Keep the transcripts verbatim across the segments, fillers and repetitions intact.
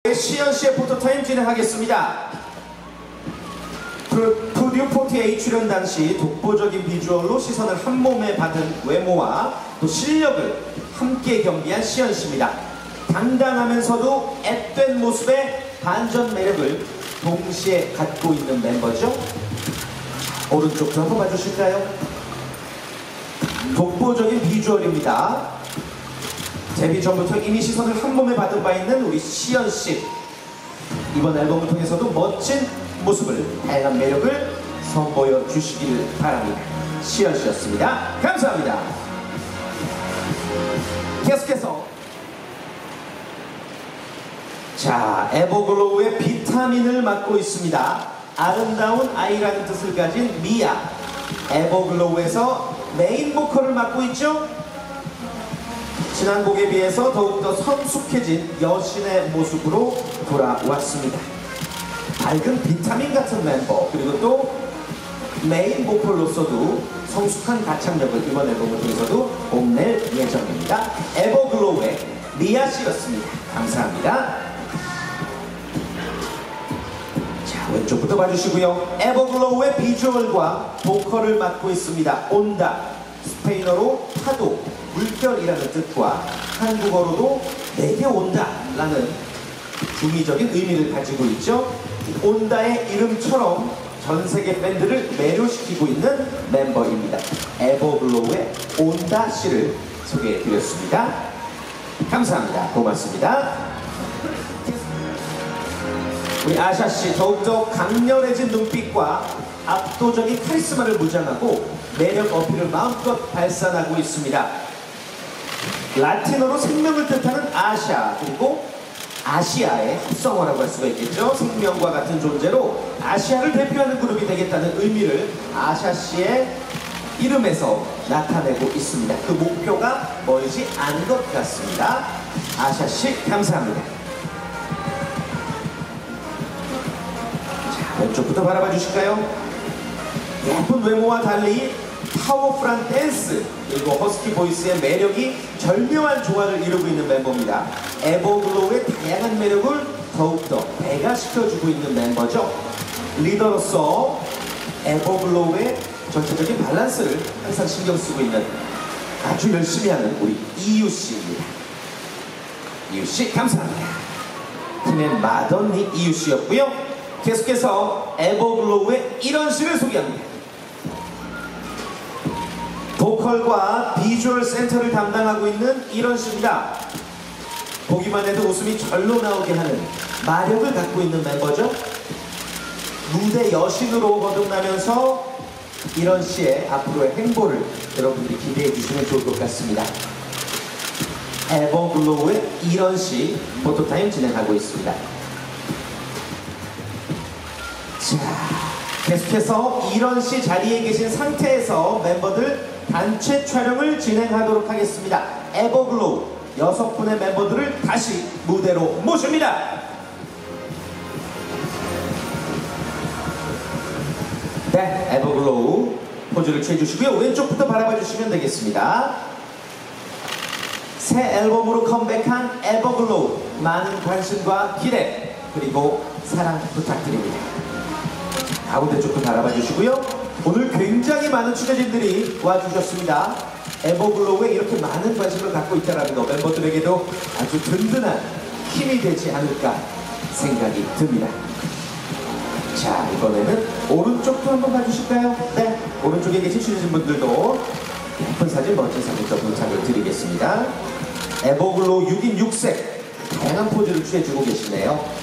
시연 씨의 포토타임 진행하겠습니다. 푸듀 사십팔 출연 당시 독보적인 비주얼로 시선을 한 몸에 받은 외모와 또 실력을 함께 경기한 시연 씨입니다. 당당하면서도 앳된 모습의 반전 매력을 동시에 갖고 있는 멤버죠. 오른쪽도 한번 봐주실까요? 독보적인 비주얼입니다. 데뷔 전부터 이미 시선을 한 몸에 받은 바 있는 우리 시연 씨. 이번 앨범을 통해서도 멋진 모습을, 다양한 매력을 선보여 주시길 바랍니다. 시연 씨였습니다. 감사합니다. 계속해서 자, 에버글로우의 비타민을 맡고 있습니다. 아름다운 아이라는 뜻을 가진 미아. 에버글로우에서 메인 보컬을 맡고 있죠. 지난 곡에 비해서 더욱더 성숙해진 여신의 모습으로 돌아왔습니다. 밝은 비타민 같은 멤버, 그리고 또 메인 보컬로서도 성숙한 가창력을 이번 앨범을 통해서도 뽐낼 예정입니다. 에버글로우의 미아 씨였습니다. 감사합니다. 자, 왼쪽부터 봐주시고요. 에버글로우의 비주얼과 보컬을 맡고 있습니다. 온다, 스페인어로 파도, 물결이라는 뜻과 한국어로도 내게 온다 라는 중의적인 의미를 가지고 있죠. 온다의 이름처럼 전세계 팬들을 매료시키고 있는 멤버입니다. 에버글로우의 온다 씨를 소개해드렸습니다. 감사합니다. 고맙습니다. 우리 아샤 씨, 더욱더 강렬해진 눈빛과 압도적인 카리스마를 무장하고 매력 어필을 마음껏 발산하고 있습니다. 라틴어로 생명을 뜻하는 아샤, 그리고 아시아의 합성어라고 할 수가 있겠죠. 생명과 같은 존재로 아시아를 대표하는 그룹이 되겠다는 의미를 아샤 씨의 이름에서 나타내고 있습니다. 그 목표가 멀지 않은 것 같습니다. 아샤 씨, 감사합니다. 자, 왼쪽부터 바라봐 주실까요? 예쁜 외모와 달리 파워풀한 댄스, 그리고 허스키 보이스의 매력이 절묘한 조화를 이루고 있는 멤버입니다. 에버글로우의 다양한 매력을 더욱더 배가시켜주고 있는 멤버죠. 리더로서 에버글로우의 전체적인 밸런스를 항상 신경 쓰고 있는, 아주 열심히 하는 우리 이유 씨입니다. 이유 씨, 감사합니다. 팀의 맏언니 이유 씨였고요. 계속해서 에버글로우의 일원 씨를 소개합니다. 보컬과 비주얼 센터를 담당하고 있는 일원 씨입니다. 보기만 해도 웃음이 절로 나오게 하는 마력을 갖고 있는 멤버죠. 무대 여신으로 거듭나면서 일원 씨의 앞으로의 행보를 여러분들이 기대해 주시면 좋을 것 같습니다. 에버글로우의 일원 씨 포토타임 진행하고 있습니다. 자, 계속해서 일원 씨 자리에 계신 상태에서 멤버들 단체 촬영을 진행하도록 하겠습니다. 에버글로우 여섯 분의 멤버들을 다시 무대로 모십니다. 네, 에버글로우 포즈를 취해주시고요. 왼쪽부터 바라봐 주시면 되겠습니다. 새 앨범으로 컴백한 에버글로우, 많은 관심과 기대 그리고 사랑 부탁드립니다. 가운데 쪽도 바라봐 주시고요. 오늘 굉장히 많은 취재진들이 와주셨습니다. 에버글로우에 이렇게 많은 관심을 갖고 있다는 거 멤버들에게도 아주 든든한 힘이 되지 않을까 생각이 듭니다. 자, 이번에는 오른쪽도 한번 봐주실까요? 네, 오른쪽에 계신 취재진분들도 예쁜 사진, 멋진 사진 좀 부탁을 드리겠습니다. 에버글로우 육 인 육 색 다양한 포즈를 취해주고 계시네요.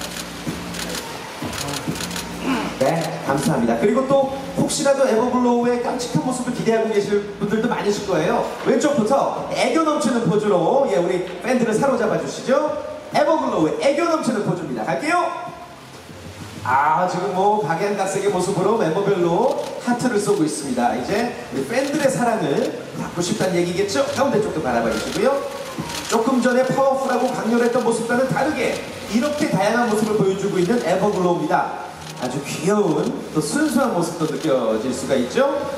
네, 감사합니다. 그리고 또 혹시라도 에버글로우의 깜찍한 모습을 기대하고 계실 분들도 많으실 거예요. 왼쪽부터 애교 넘치는 포즈로, 예, 우리 팬들을 사로잡아 주시죠. 에버글로우의 애교 넘치는 포즈입니다. 갈게요. 아, 지금 뭐 각양각색의 모습으로 멤버별로 하트를 쏘고 있습니다. 이제 우리 팬들의 사랑을 받고 싶다는 얘기겠죠? 가운데 쪽도 바라봐 주시고요. 조금 전에 파워풀하고 강렬했던 모습과는 다르게 이렇게 다양한 모습을 보여주고 있는 에버글로우입니다. 아주 귀여운 또 순수한 모습도 느껴질 수가 있죠?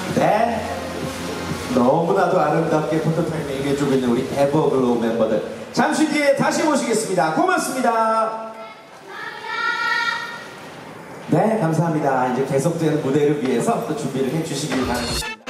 네, 너무나도 아름답게 포토타임을 임해주고 있는 우리 에버글로우 멤버들, 잠시 뒤에 다시 모시겠습니다. 고맙습니다. 네, 감사합니다. 이제 계속되는 무대를 위해서 또 준비를 해주시길 바라겠습니다.